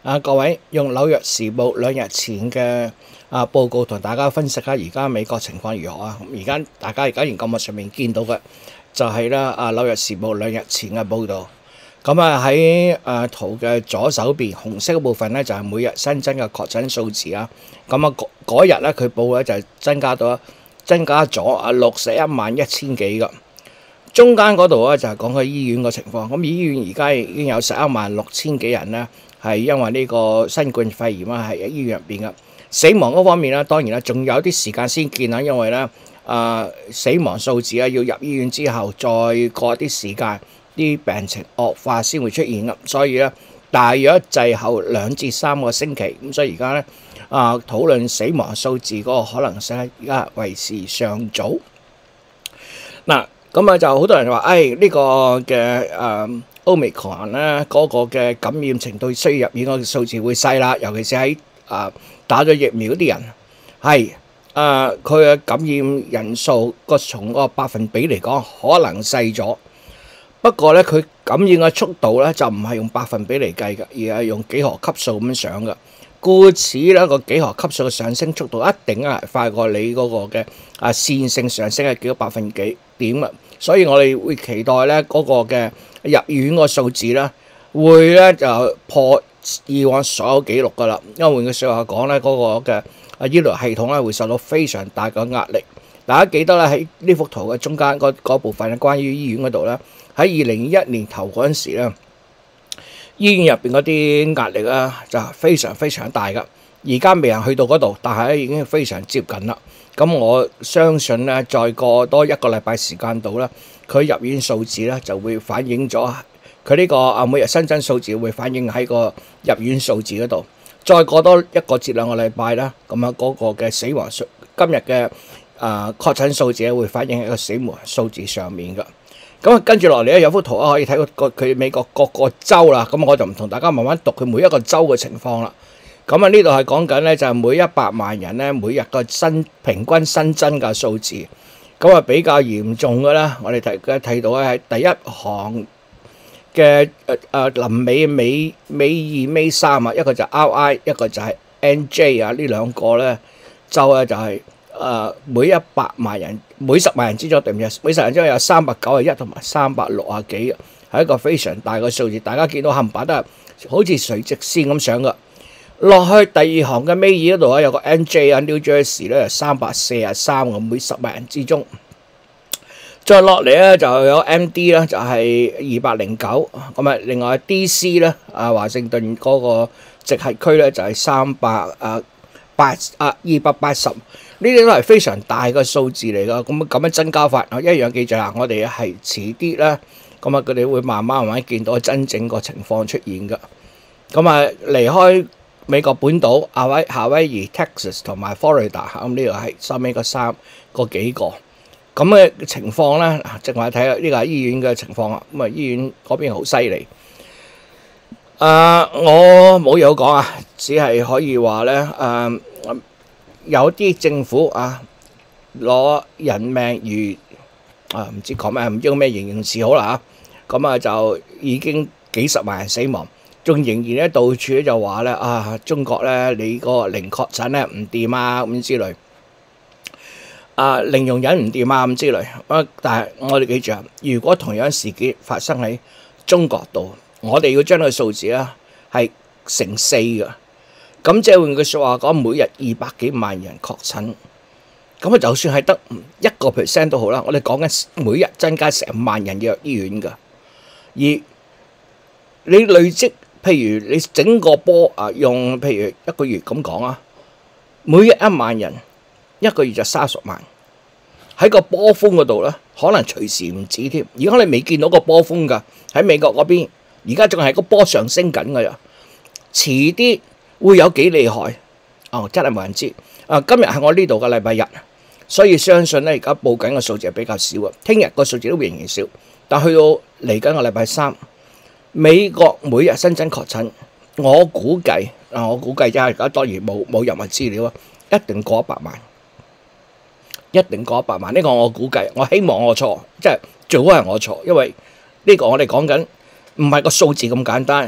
各位用紐約時報2日前嘅報告同大家分析下而家美國情況如何啊？大家而家熒幕上面見到嘅就係啦，紐約時報2日前嘅報導。咁喺圖嘅左手邊紅色嘅部分咧，就係每日新增嘅確診數字啊。咁嗰日咧佢報咧就係增加咗611000幾個。中間嗰度咧就係講佢醫院嘅情況。咁醫院而家已經有116000幾人咧，係因為呢個新冠肺炎啊，係喺醫院入邊嘅。死亡嗰方面咧，當然啦，仲有啲時間先見啦，因為咧死亡數字啊，要入醫院之後再過啲時間，啲病情惡化先會出現嘅。所以咧，大約滯後2至3個星期。咁所以而家咧討論死亡數字嗰個可能性咧，而家為時尚早。嗱，咁就好多人話，呢個嘅Omicron 咧，嗰個嘅感染程度需要入院嗰個數字會細啦，尤其是喺打咗疫苗嗰啲人，係佢嘅感染人數從個百分比嚟講可能細咗，不過咧佢感染嘅速度咧就唔係用百分比嚟計嘅，而係用幾何級數咁上嘅。故此咧個幾何級數嘅上升速度一定係快過你嗰個嘅線性上升嘅幾個百分點啊！所以我哋會期待咧嗰個嘅入院個數字咧會咧就破以往所有記錄噶啦。因為換句説話講咧，嗰個嘅醫療系統咧會受到非常大嘅壓力。大家記得咧喺呢幅圖嘅中間嗰部分關於醫院嗰度咧，喺2021年頭嗰陣時咧，醫院入邊嗰啲壓力啊就非常非常大噶。而家未人去到嗰度，但係咧已經非常接近啦。咁我相信咧，再過多1個禮拜時間度咧，佢入院數字咧就會反映咗佢呢個每日新增數字會反映喺個入院數字嗰度。再過多1個至2個禮拜啦，咁嗰個嘅死亡數今日嘅確診數字會反映喺個死亡數字上面噶。咁跟住落嚟咧，有幅圖可以睇到佢美國各個州啦。咁我就唔同大家慢慢讀佢每一個州嘅情況啦。咁呢度係講緊咧，就係每100萬人咧，每日個平均新增嘅數字。咁比較嚴重嘅咧，我哋睇到咧係第一行嘅臨尾2尾3啊，一個就係 RI， 一個就係 NJ 啊，呢兩個咧州咧就係每100萬人每10萬人之中，對唔住，每10人之中有391同埋360幾，係一個非常大嘅數字。大家見到冚唪唥都係好似垂直線咁上嘅。落去第二行嘅尾二嗰度有個 NJ 啊 New Jersey 咧343嘅每10萬人之中。再落嚟咧就有 MD 啦，就係209。咁啊，另外 DC 咧華盛頓嗰個直轄區咧就係280。呢啲都係非常大嘅數字嚟噶。咁樣增加法，一樣記住啦，我哋係遲啲啦。咁佢哋會慢慢見到真正個情況出現噶。咁離開美國本島、夏威夷、Texas 同埋 Florida， 咁呢個係收尾嗰幾個咁嘅情況咧。淨係睇下呢個係醫院嘅情況啊。咁醫院嗰邊好犀利。我冇嘢好講啊，只係可以話咧，有啲政府攞人命如唔知講咩，唔知咩形容詞好啦嚇。咁就已經幾十萬人死亡。仲仍然咧，到處咧就話咧中國咧你個零確診咧唔掂啊咁之類，零容忍唔掂啊咁之類。但係我哋記住啊，如果同樣事件發生喺中國度，我哋要將個數字咧係乘4嘅。咁即係換句説話講，每日200幾萬人確診，咁就算係得1% 都好啦。我哋講緊每日增加成萬人要入醫院㗎，而你累積。譬如你整個波用譬如1個月咁講啊，每日1萬人，1個月就30萬。喺個波峰嗰度咧，可能隨時唔止添。而家你未見到個波峰㗎，喺美國嗰邊，而家仲係個波上升緊㗎呀。遲啲會有幾厲害？真係冇人知。今日係我呢度嘅禮拜日，所以相信咧而家報緊嘅數字係比較少啊。聽日個數字都仍然少，但去到嚟緊嘅禮拜3。美國每日新增確診，我估計啫，而家當然冇任何資料啊，一定過100萬，一定過100萬。呢個我估計，我希望我錯，即係最好係我錯，因為呢個我哋講緊唔係個數字咁簡單，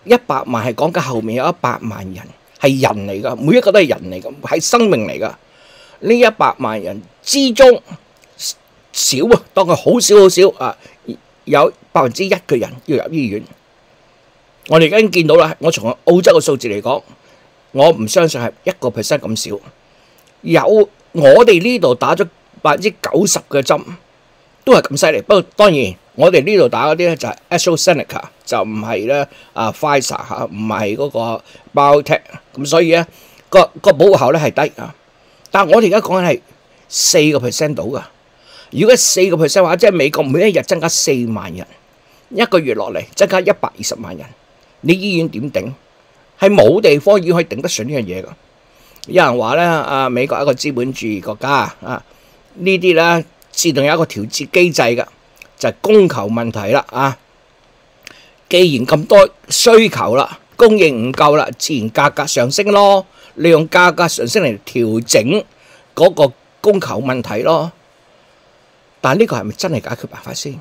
100萬係講緊後面有100萬人係人嚟㗎，每一個都係人嚟㗎，係生命嚟㗎。呢100萬人之中少啊，當佢好少好少啊，有1%嘅人要入醫院。我哋已經見到啦，我從澳洲嘅數字嚟講，我唔相信係1% 咁少。有我哋呢度打咗90%嘅針，都係咁犀利。不過當然，我哋呢度打嗰啲咧就係 AstraZeneca，就唔係咧Pfizer 嚇，唔係嗰個 BioNTech。咁所以咧個保護效咧係低啊。但係我哋而家講緊係4% 到㗎。如果4% 嘅話，即係美國每一日增加4萬人，一個月落嚟增加120萬人，你醫院點頂？係冇地方醫院可以頂得順呢樣嘢㗎。有人話咧美國係一個資本主義國家啊，呢啲咧自動有一個調節機制㗎，就係供求問題啦啊。既然咁多需求啦，供應唔夠啦，自然價格上升咯。利用價格上升嚟調整嗰個供求問題咯。但呢個係咪真係解決辦法先？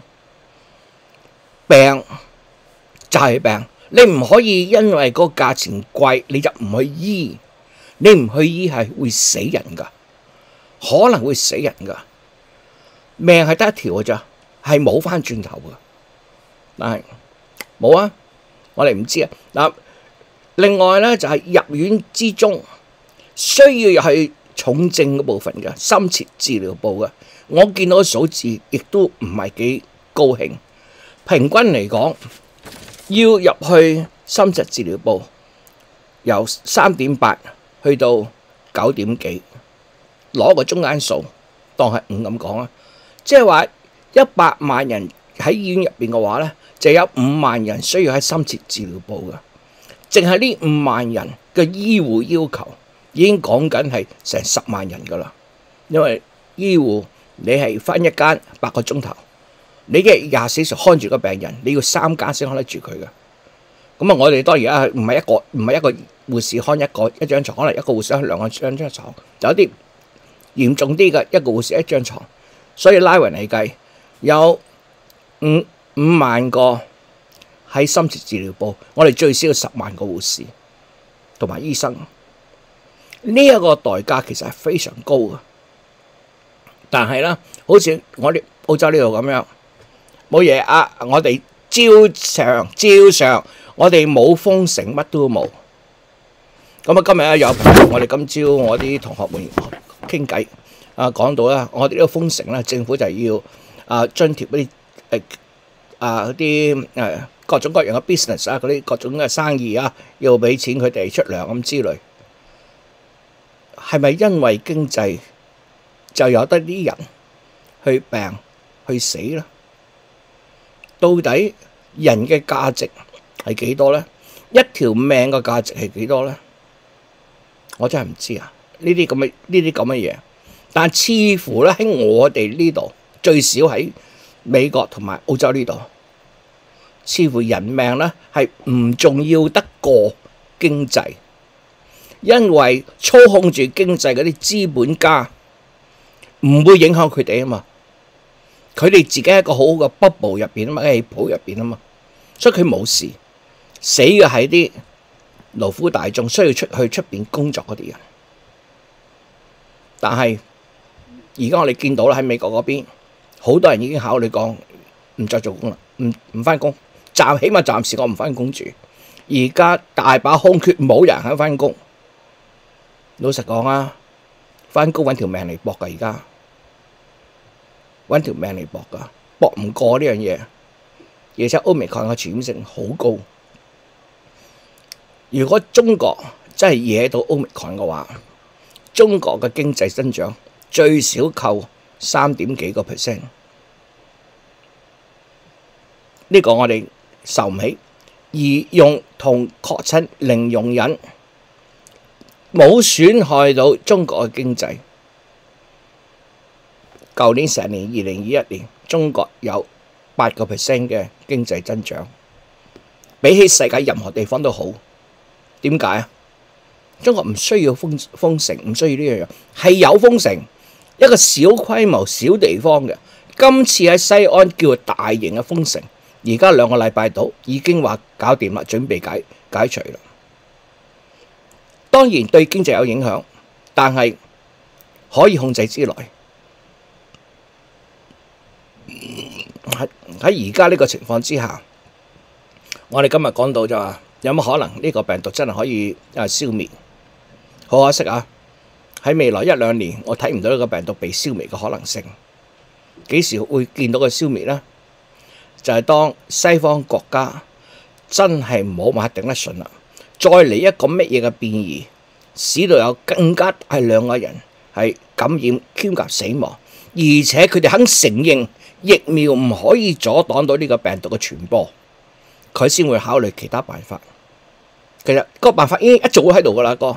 病就係病，你唔可以因為個價錢貴你就唔去醫，你唔去醫係會死人㗎，可能會死人㗎。命係得一條㗎咋，係冇返轉頭㗎。但係冇啊，我哋唔知啊。嗱，另外咧就係入院之中需要係重症嘅部分嘅深切治療部嘅。我見到個數字亦都唔係幾高興，平均嚟講要入去深切治療部由3.8去到9點幾，攞個中間數當係5咁講啊，即係話100萬人喺醫院入邊嘅話咧，就有5萬人需要喺深切治療部嘅，淨係呢5萬人嘅醫護要求已經講緊係成10萬人㗎啦，因為醫護你係返一間8個鐘頭，你嘅24小時看住個病人，你要3間先看得住佢嘅。咁啊，我哋當然唔係一個護士看一張床，可能一個護士看2張床，有啲嚴重啲嘅一個護士1張床，所以拉勻嚟計有5萬個喺深切治療部，我哋最少要10萬個護士同埋醫生，呢一個代價其實係非常高嘅。但係啦，好似我哋澳洲呢度咁樣，冇嘢啊！我哋照常，我哋冇封城，乜都冇。咁啊，今日咧有我哋今朝我啲同學們傾偈講到啦，我哋呢個封城咧，政府就要津貼嗰啲各種各樣嘅 business 嗰啲各種嘅生意要俾錢佢哋出糧咁之類，係咪因為經濟就有得啲人去病去死啦？到底人嘅價值係幾多呢？一條命嘅價值係幾多呢？我真係唔知啊！呢啲咁嘅嘢，但似乎咧喺我哋呢度，最少喺美國同埋澳洲呢度，似乎人命咧係唔重要得過經濟，因為操控住經濟嗰啲資本家唔會影響佢哋啊嘛，佢哋自己喺一個好好嘅 bubble 入邊啊嘛，喺氣泡入邊啊嘛，所以佢冇事，死嘅係啲勞苦大眾需要出去出邊工作嗰啲人。但係而家我哋見到啦，喺美國嗰邊好多人已經考慮講唔再做工啦，唔返工，起碼暫時我唔返工住。而家大把空缺，冇人肯返工。老實講啊，返工揾條命嚟搏㗎，而家揾條命嚟搏㗎，搏唔過呢樣嘢。而且 Omicron 嘅傳染性好高。如果中國真係惹到 Omicron 嘅話，中國嘅經濟增長最少扣3點幾個%，呢個我哋受唔起。而用同確診零容忍，冇損害到中國嘅經濟。舊年成年2021年，中國有8% 嘅經濟增長，比起世界任何地方都好。點解啊？中國唔需要封城，唔需要呢樣嘢，係有封城，一個小規模小地方嘅。今次喺西安叫大型嘅封城，而家2個禮拜到已經話搞掂啦，準備解除啦。當然對經濟有影響，但係可以控制之內。喺而家呢個情況之下，我哋今日講到就話有乜可能呢個病毒真係可以消滅？好可惜啊！喺未來一兩年，我睇唔到呢個病毒被消滅嘅可能性。幾時會見到佢消滅呢？就係當西方國家真係唔好買頂得順啦，再嚟一個乜嘢嘅變異，使到有更加大量嘅人係感染兼夾死亡，而且佢哋肯承認疫苗唔可以阻擋到呢個病毒嘅傳播，佢先會考慮其他辦法。其實個辦法已經一早喺度噶啦，個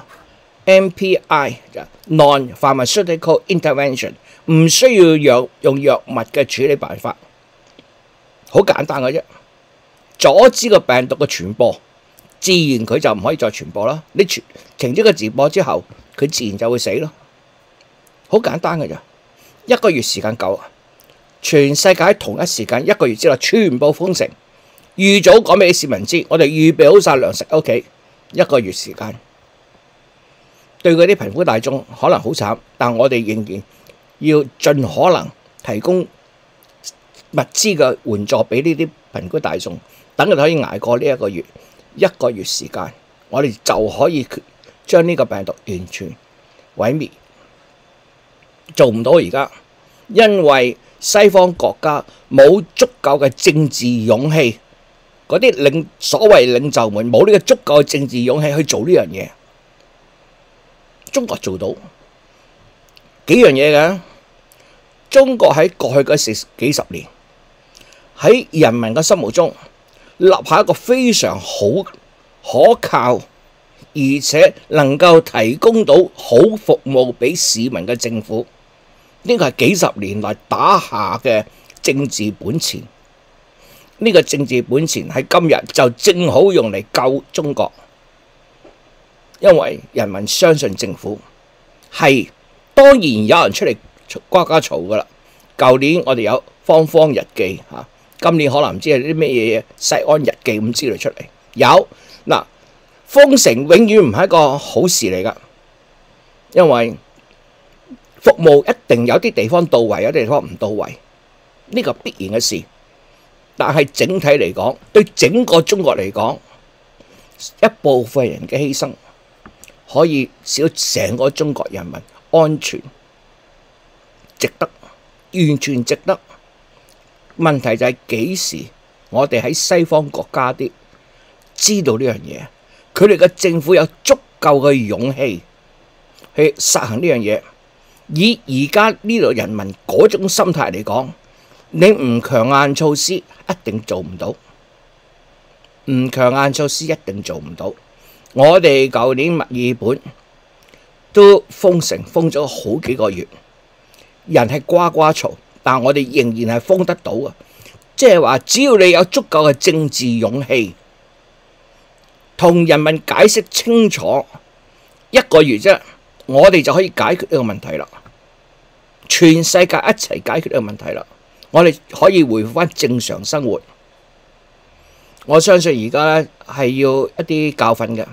NPI Non-Pharmaceutical Intervention 唔需要用藥物嘅處理辦法，好簡單嘅啫，阻止個病毒嘅傳播，自然佢就唔可以再傳播啦。你停止個傳播之後，佢自然就會死咯。好簡單嘅咋，一個月時間夠啊！全世界喺同一時間一個月之內全部封城，預早講俾市民知，我哋預備好晒糧食喺屋企，一個月時間。對嗰啲貧苦大眾可能好慘，但我哋仍然要盡可能提供物資嘅援助俾呢啲貧苦大眾，等佢哋可以捱過呢一個月。一個月時間，我哋就可以將呢個病毒完全毀滅。做唔到而家，因為西方國家冇足夠嘅政治勇氣，嗰啲所謂領袖們冇呢個足夠嘅政治勇氣去做呢樣嘢。中國做到幾樣嘢嘅。中國喺過去嗰幾十年喺人民嘅心目中立下一個非常好可靠，而且能夠提供到好服務俾市民嘅政府。呢個係幾十年來打下嘅政治本錢。呢個政治本錢喺今日就正好用嚟救中國，因為人民相信政府。係當然有人出嚟呱呱嘈噶啦。舊年我哋有方方日記嚇，今年可能唔知係啲咩嘢西安日記咁之類出嚟。有嗱，封城永遠唔係一個好事嚟噶，因為服務一定有啲地方到位，有啲地方唔到位，呢個必然嘅事。但係整體嚟講，對整個中國嚟講，一部分人嘅犧牲可以使到成個中國人民安全，值得，完全值得。問題就係幾時我哋喺西方國家啲知道呢樣嘢，佢哋嘅政府有足夠嘅勇氣去實行呢樣嘢。以而家呢度人民嗰種心態嚟講，你唔強硬措施一定做唔到，唔強硬措施一定做唔到。我哋舊年墨爾本都封城封咗好幾個月，人係呱呱嘈，但我哋仍然係封得到啊！即係話，只要你有足夠嘅政治勇氣，同人民解釋清楚，一個月啫，我哋就可以解決呢個問題啦。全世界一齊解決呢個問題啦，我哋可以回復翻正常生活。我相信而家咧係要一啲教訓嘅，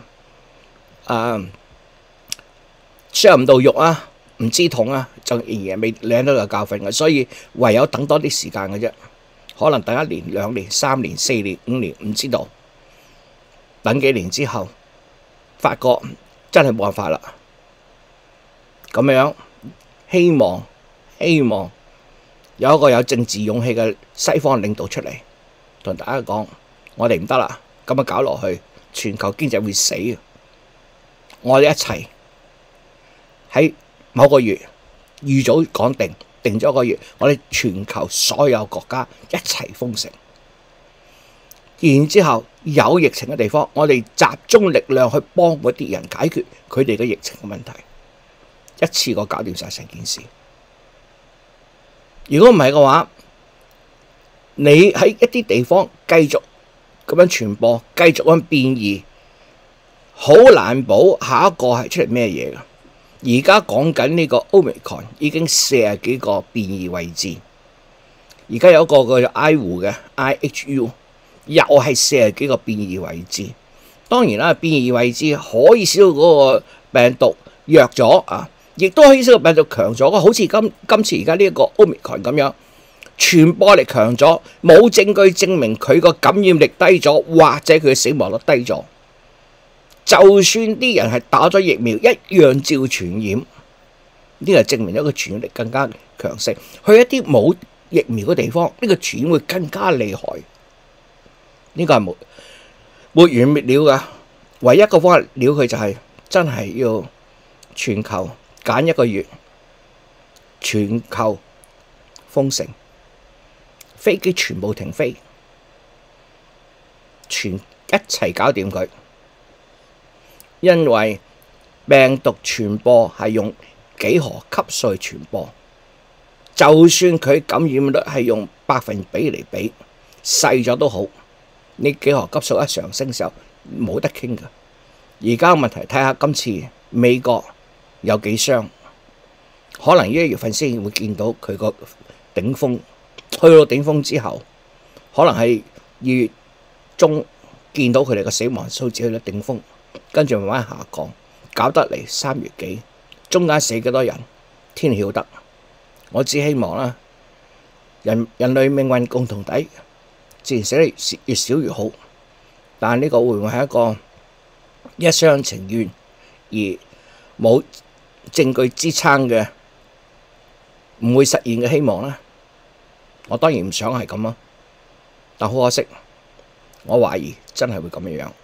傷唔到肉啊，唔知痛啊，就仍然未領到個教訓嘅，所以唯有等多啲時間嘅啫。可能等1年、2年、3年、4年、5年，唔知道。等幾年之後，發覺真係冇辦法啦。咁樣希望有一個有政治勇氣嘅西方領導出嚟，同大家講：我哋唔得啦，咁樣搞落去，全球經濟會死。我哋一齊喺某個月預早講定咗個月，我哋全球所有國家一齊封城，然之後有疫情嘅地方，我哋集中力量去幫嗰啲人解決佢哋嘅疫情嘅問題，一次過搞掂晒成件事。如果唔係嘅話，你喺一啲地方繼續咁樣傳播，繼續咁變異，好難保下一個係出嚟咩嘢㗎。而家講緊呢個 Omicron 已經40幾個變異位置，而家有一個叫做 IHU 嘅 IHU，又係40幾個變異位置。 當然啦，變異位置可以使到嗰個病毒弱咗啊，亦都可以使到病毒強咗。好似今次而家呢一個 Omicron 咁樣，傳播力強咗，冇證據證明佢個感染力低咗，或者佢嘅死亡率低咗。就算啲人係打咗疫苗，一樣照傳染。呢個證明咗個傳染力更加強盛。去一啲冇疫苗嘅地方，呢個傳染會更加厲害。呢個係沒完滅了㗎。唯一個方法了佢就係真係要全球揀一個月，全球封城，飛機全部停飛，一齊搞掂佢。因為病毒傳播係用幾何級數傳播，就算佢感染率係用百分比嚟比，細咗都好，你幾何級數一上升嘅時候冇得傾㗎。而家問題睇下今次美國有幾傷，可能1月份先會見到佢個頂峰，去到頂峰之後，可能係2月中見到佢哋個死亡數字去到頂峰，跟住慢慢下降，搞得嚟3月幾，中間死幾多人，天曉得。我只希望啦，人類命運共同體，自然死得越少越好。但呢個會唔會係一個一廂情願而冇證據支撐嘅，唔會實現嘅希望呢？我當然唔想係咁咯，但好可惜，我懷疑真係會咁樣。